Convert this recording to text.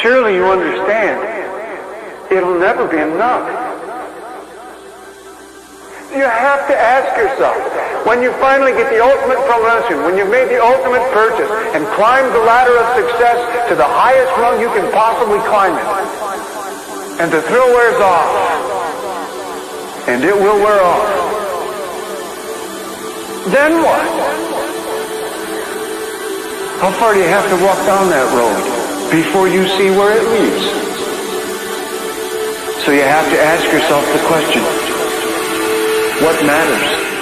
surely you understand, it'll never be enough. You have to ask yourself, when you finally get the ultimate promotion, when you've made the ultimate purchase and climbed the ladder of success to the highest rung you can possibly climb it, and the thrill wears off, and it will wear off, then what? How far do you have to walk down that road before you see where it leads? So you have to ask yourself the question, what matters?